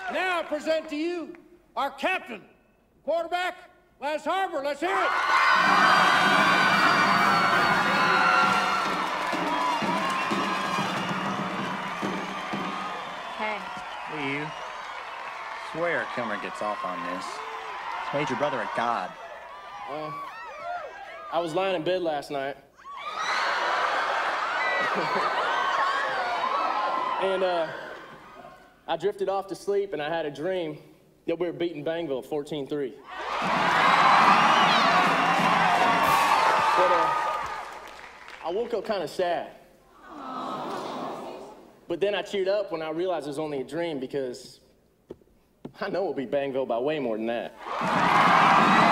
Now I present to you our captain, quarterback, Lance Harbor. Let's hear it. Hey. Hey, you. Swear Kilmer gets off on this. He's made your brother a god. I was lying in bed last night. And I drifted off to sleep, and I had a dream that we were beating Bangville 14-3. But I woke up kind of sad. But then I cheered up when I realized it was only a dream, because I know we'll beat Bangville by way more than that.